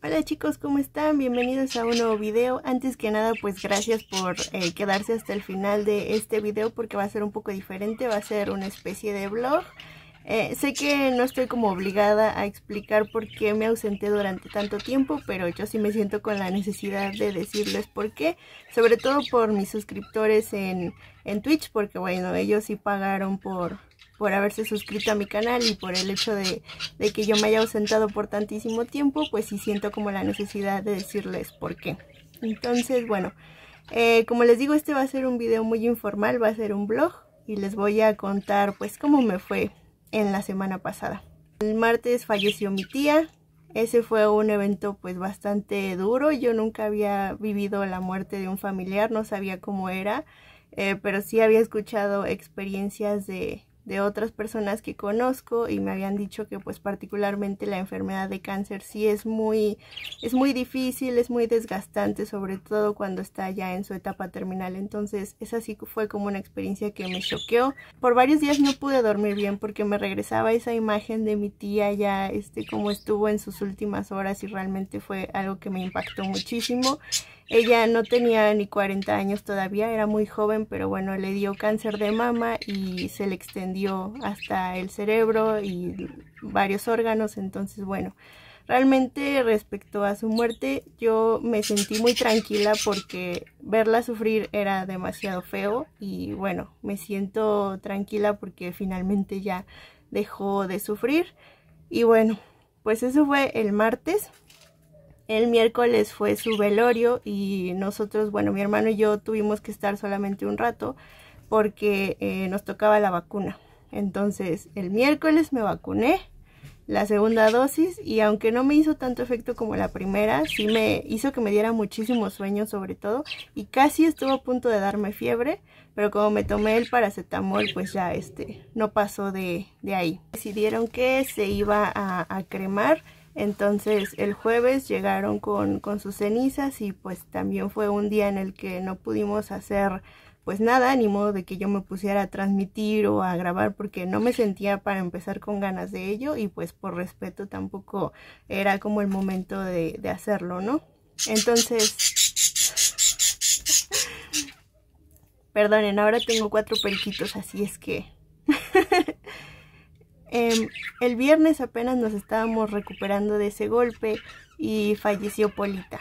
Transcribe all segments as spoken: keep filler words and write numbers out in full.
Hola chicos, ¿cómo están? Bienvenidos a un nuevo video. Antes que nada, pues gracias por eh, quedarse hasta el final de este video porque va a ser un poco diferente, va a ser una especie de vlog. Eh, sé que no estoy como obligada a explicar por qué me ausenté durante tanto tiempo, pero yo sí me siento con la necesidad de decirles por qué, sobre todo por mis suscriptores en, en Twitch, porque bueno, ellos sí pagaron por... por haberse suscrito a mi canal y por el hecho de, de que yo me haya ausentado por tantísimo tiempo, pues sí siento como la necesidad de decirles por qué. Entonces, bueno, eh, como les digo, este va a ser un video muy informal, va a ser un vlog y les voy a contar pues cómo me fue en la semana pasada. El martes falleció mi tía. Ese fue un evento pues bastante duro. Yo nunca había vivido la muerte de un familiar, no sabía cómo era, eh, pero sí había escuchado experiencias de... de otras personas que conozco y me habían dicho que pues particularmente la enfermedad de cáncer sí es muy es muy difícil, es muy desgastante, sobre todo cuando está ya en su etapa terminal. Entonces esa sí fue como una experiencia que me choqueó. Por varios días no pude dormir bien porque me regresaba esa imagen de mi tía ya este como estuvo en sus últimas horas y realmente fue algo que me impactó muchísimo. Ella no tenía ni cuarenta años todavía, era muy joven, pero bueno, le dio cáncer de mama y se le extendió hasta el cerebro y varios órganos. Entonces, bueno, realmente respecto a su muerte yo me sentí muy tranquila porque verla sufrir era demasiado feo y bueno, me siento tranquila porque finalmente ya dejó de sufrir. Y bueno, pues eso fue el martes. El miércoles fue su velorio y nosotros, bueno, mi hermano y yo tuvimos que estar solamente un rato porque eh, nos tocaba la vacuna. Entonces el miércoles me vacuné, la segunda dosis, y aunque no me hizo tanto efecto como la primera, sí me hizo que me diera muchísimo sueño sobre todo y casi estuvo a punto de darme fiebre, pero como me tomé el paracetamol pues ya este no pasó de, de ahí. Decidieron que se iba a, a cremar. Entonces el jueves llegaron con, con sus cenizas y pues también fue un día en el que no pudimos hacer pues nada, ni modo de que yo me pusiera a transmitir o a grabar porque no me sentía para empezar con ganas de ello y pues por respeto tampoco era como el momento de, de hacerlo, ¿no? Entonces, perdonen, ahora tengo cuatro periquitos, así es que... Eh, el viernes apenas nos estábamos recuperando de ese golpe y falleció Polita.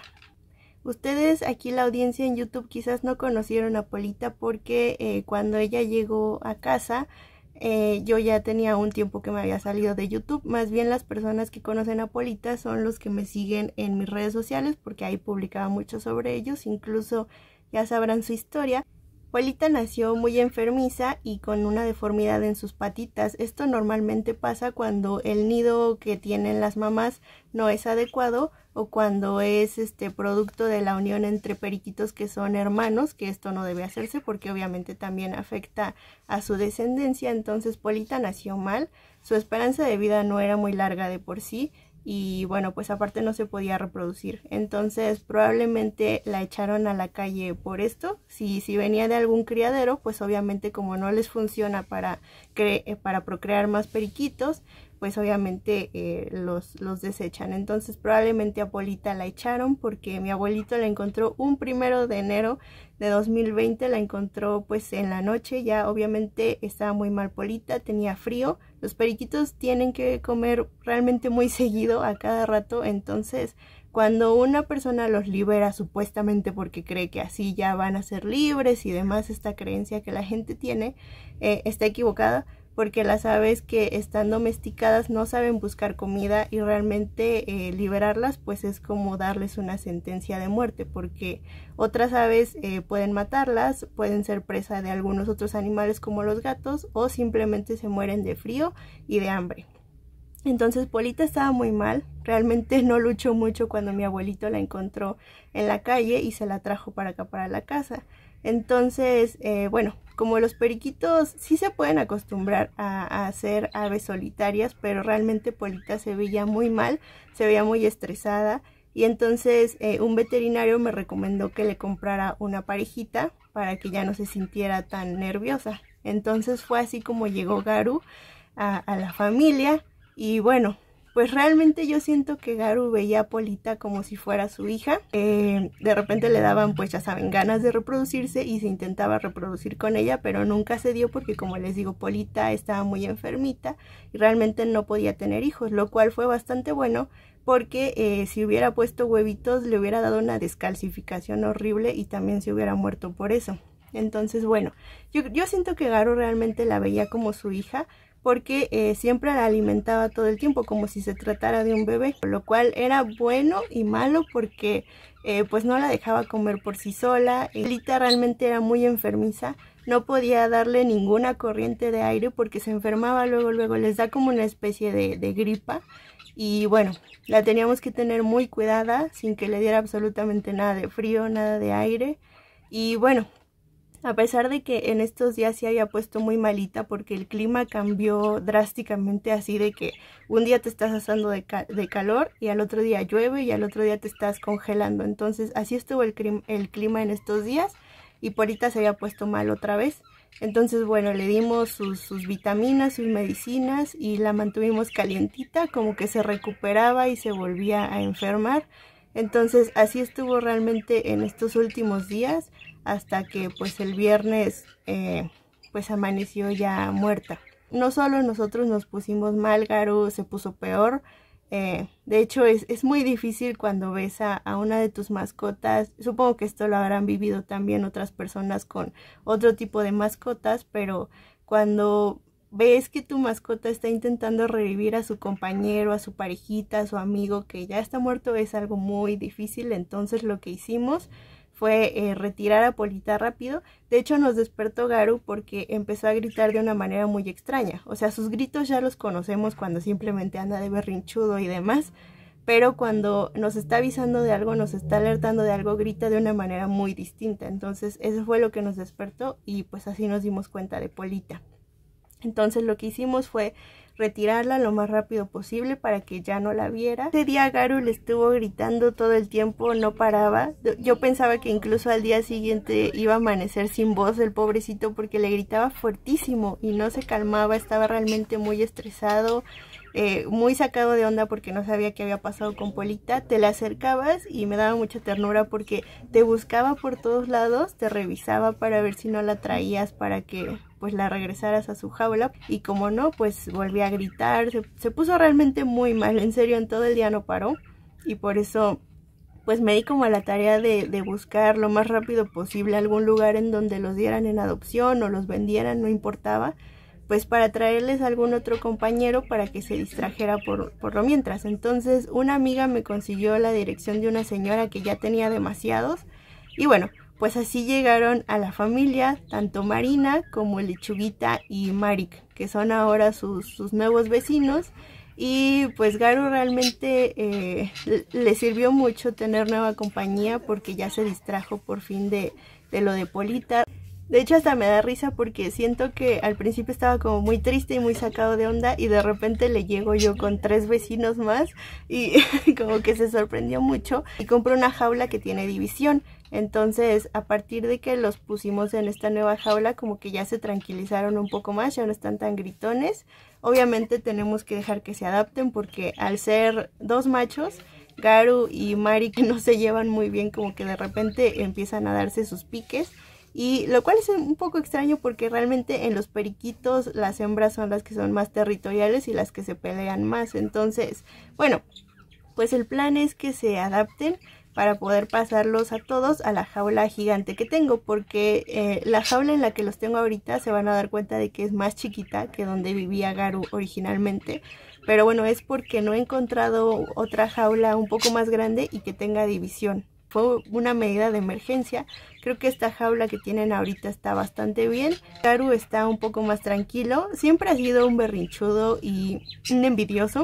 Ustedes aquí la audiencia en YouTube quizás no conocieron a Polita porque eh, cuando ella llegó a casa eh, yo ya tenía un tiempo que me había salido de YouTube. Más bien las personas que conocen a Polita son los que me siguen en mis redes sociales porque ahí publicaba mucho sobre ellos, incluso ya sabrán su historia. Polita nació muy enfermiza y con una deformidad en sus patitas. Esto normalmente pasa cuando el nido que tienen las mamás no es adecuado o cuando es este producto de la unión entre periquitos que son hermanos, que esto no debe hacerse porque obviamente también afecta a su descendencia. Entonces Polita nació mal, su esperanza de vida no era muy larga de por sí. Y bueno, pues aparte no se podía reproducir. Entonces probablemente la echaron a la calle por esto. Si, si venía de algún criadero, pues obviamente como no les funciona para, cre para procrear más periquitos, pues obviamente eh, los, los desechan. Entonces probablemente a Polita la echaron porque mi abuelito la encontró un primero de enero de dos mil veinte, la encontró pues en la noche. Ya obviamente estaba muy mal Polita, tenía frío. Los periquitos tienen que comer realmente muy seguido, a cada rato. Entonces cuando una persona los libera supuestamente porque cree que así ya van a ser libres y demás, esta creencia que la gente tiene eh, está equivocada, porque las aves que están domesticadas no saben buscar comida y realmente eh, liberarlas pues es como darles una sentencia de muerte, porque otras aves eh, pueden matarlas, pueden ser presa de algunos otros animales como los gatos o simplemente se mueren de frío y de hambre. Entonces Polita estaba muy mal, realmente no luchó mucho cuando mi abuelito la encontró en la calle y se la trajo para acá, para la casa. Entonces, eh, bueno, como los periquitos sí se pueden acostumbrar a, a ser aves solitarias, pero realmente Polita se veía muy mal, se veía muy estresada y entonces eh, un veterinario me recomendó que le comprara una parejita para que ya no se sintiera tan nerviosa. Entonces fue así como llegó Garu a, a la familia. Y bueno, pues realmente yo siento que Garu veía a Polita como si fuera su hija. Eh, de repente le daban, pues ya saben, ganas de reproducirse y se intentaba reproducir con ella, pero nunca se dio porque, como les digo, Polita estaba muy enfermita y realmente no podía tener hijos, lo cual fue bastante bueno porque eh, si hubiera puesto huevitos le hubiera dado una descalcificación horrible y también se hubiera muerto por eso. Entonces, bueno, yo, yo siento que Garu realmente la veía como su hija, porque eh, siempre la alimentaba todo el tiempo como si se tratara de un bebé, lo cual era bueno y malo porque eh, pues no la dejaba comer por sí sola. Polita realmente era muy enfermiza, no podía darle ninguna corriente de aire porque se enfermaba luego, luego les da como una especie de, de gripa. Y bueno, la teníamos que tener muy cuidada sin que le diera absolutamente nada de frío, nada de aire. Y bueno, a pesar de que en estos días se había puesto muy malita porque el clima cambió drásticamente, así de que un día te estás asando de, ca de calor y al otro día llueve y al otro día te estás congelando. Entonces así estuvo el, el clima en estos días y Polita se había puesto mal otra vez. Entonces bueno, le dimos sus, sus vitaminas, sus medicinas y la mantuvimos calientita, como que se recuperaba y se volvía a enfermar. Entonces así estuvo realmente en estos últimos días hasta que pues el viernes eh, pues amaneció ya muerta. No solo nosotros nos pusimos mal, Garu se puso peor. Eh, de hecho es, es muy difícil cuando ves a, a una de tus mascotas. Supongo que esto lo habrán vivido también otras personas con otro tipo de mascotas, pero cuando ves que tu mascota está intentando revivir a su compañero, a su parejita, a su amigo que ya está muerto, es algo muy difícil. Entonces lo que hicimos fue eh, retirar a Polita rápido. De hecho nos despertó Garu porque empezó a gritar de una manera muy extraña. O sea, sus gritos ya los conocemos cuando simplemente anda de berrinchudo y demás, pero cuando nos está avisando de algo, nos está alertando de algo, grita de una manera muy distinta. Entonces eso fue lo que nos despertó y pues así nos dimos cuenta de Polita. Entonces lo que hicimos fue retirarla lo más rápido posible para que ya no la viera. Ese día Garu le estuvo gritando todo el tiempo, no paraba. Yo pensaba que incluso al día siguiente iba a amanecer sin voz el pobrecito porque le gritaba fuertísimo y no se calmaba, estaba realmente muy estresado. Eh, muy sacado de onda porque no sabía qué había pasado con Polita. Te le acercabas y me daba mucha ternura porque te buscaba por todos lados, te revisaba para ver si no la traías para que pues la regresaras a su jaula, y como no, pues volvía a gritar. Se, se puso realmente muy mal, en serio, en todo el día no paró, y por eso pues me di como a la tarea de, de buscar lo más rápido posible algún lugar en donde los dieran en adopción o los vendieran, no importaba, pues para traerles algún otro compañero para que se distrajera por, por lo mientras. Entonces una amiga me consiguió la dirección de una señora que ya tenía demasiados, y bueno, pues así llegaron a la familia, tanto Marina como Lechuguita y Marik, que son ahora sus, sus nuevos vecinos. Y pues Garu realmente eh, le sirvió mucho tener nueva compañía porque ya se distrajo por fin de, de lo de Polita. De hecho hasta me da risa porque siento que al principio estaba como muy triste y muy sacado de onda y de repente le llego yo con tres vecinos más y como que se sorprendió mucho y compró una jaula que tiene división. Entonces a partir de que los pusimos en esta nueva jaula como que ya se tranquilizaron un poco más, ya no están tan gritones. Obviamente tenemos que dejar que se adapten porque al ser dos machos, Garu y Mari, que no se llevan muy bien, como que de repente empiezan a darse sus piques. Y lo cual es un poco extraño porque realmente en los periquitos las hembras son las que son más territoriales y las que se pelean más. Entonces, bueno, pues el plan es que se adapten para poder pasarlos a todos a la jaula gigante que tengo, porque eh, la jaula en la que los tengo ahorita se van a dar cuenta de que es más chiquita que donde vivía Garu originalmente. Pero bueno, es porque no he encontrado otra jaula un poco más grande y que tenga división. Fue una medida de emergencia. Creo que esta jaula que tienen ahorita está bastante bien. Garu está un poco más tranquilo. Siempre ha sido un berrinchudo y un envidioso.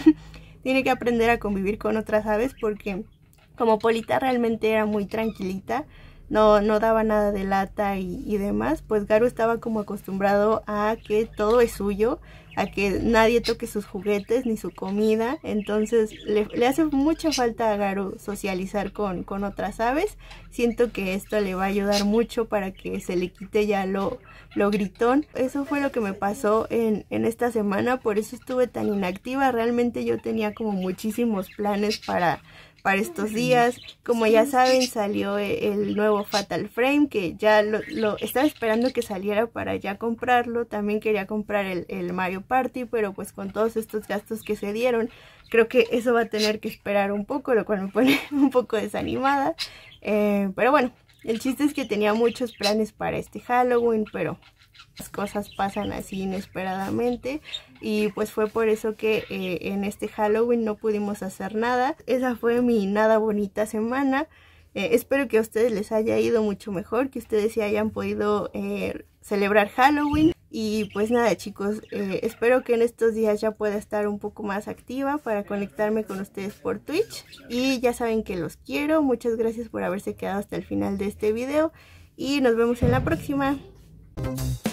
Tiene que aprender a convivir con otras aves porque como Polita realmente era muy tranquilita, no, no daba nada de lata y, y demás, pues Garu estaba como acostumbrado a que todo es suyo, a que nadie toque sus juguetes ni su comida. Entonces le, le hace mucha falta a Garu socializar con, con otras aves. Siento que esto le va a ayudar mucho para que se le quite ya lo, lo gritón. Eso fue lo que me pasó en, en esta semana, por eso estuve tan inactiva. Realmente yo tenía como muchísimos planes para... para estos días. Como ya saben, salió el nuevo Fatal Frame, que ya lo, lo estaba esperando que saliera para ya comprarlo. También quería comprar el, el Mario Party, pero pues con todos estos gastos que se dieron, creo que eso va a tener que esperar un poco, lo cual me pone un poco desanimada. Eh, pero bueno, el chiste es que tenía muchos planes para este Halloween, pero las cosas pasan así inesperadamente y pues fue por eso que eh, en este Halloween no pudimos hacer nada. Esa fue mi nada bonita semana. Eh, espero que a ustedes les haya ido mucho mejor, que ustedes sí hayan podido eh, celebrar Halloween. Y pues nada, chicos, eh, espero que en estos días ya pueda estar un poco más activa para conectarme con ustedes por Twitch. Y ya saben que los quiero. Muchas gracias por haberse quedado hasta el final de este video y nos vemos en la próxima.